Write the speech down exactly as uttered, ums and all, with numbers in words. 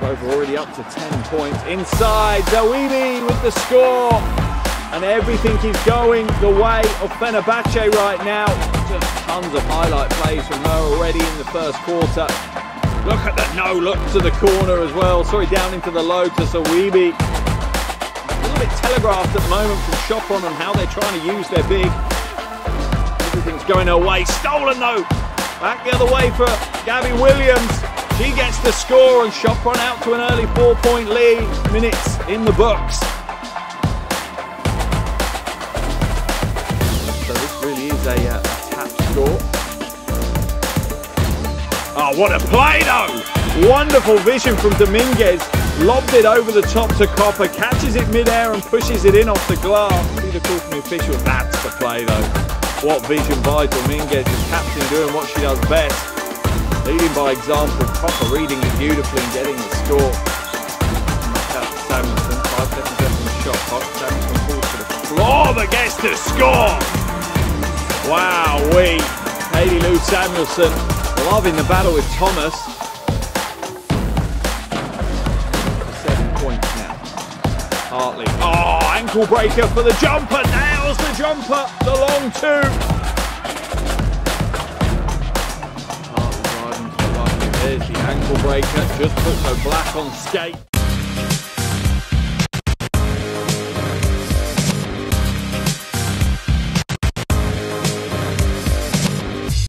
Rover already up to ten points. Inside, Zawibi with the score. And everything is going the way of Fenerbahce right now. Just tons of highlight plays from her already in the first quarter. Look at that no look to the corner as well. Sorry, down into the low to Zawibi. A little bit telegraphed at the moment from Chopron on how they're trying to use their big. Everything's going her way. Stolen though. Back the other way for Gabby Williams. She gets the score and Chopron out to an early four-point lead. Minutes in the books. So this really is a, uh, a tap score. Oh, what a play though! Wonderful vision from Dominguez. Lobbed it over the top to Copper, catches it mid-air and pushes it in off the glass. See the call from the official. That's the play though. What vision by Dominguez, the captain doing what she does best. Leading by example, Copper reading it beautifully and getting the score. Samuelson, five seconds left on the shot clock. Samuelson falls to the floor but gets the score. Wow, we Hayley Lou Samuelson loving the battle with Thomas. Seven points now. Hartley. Oh, ankle breaker for the jumper. Nails the jumper. The long two. Hartley driving to the line. There's the ankle breaker. Just puts her black on skate.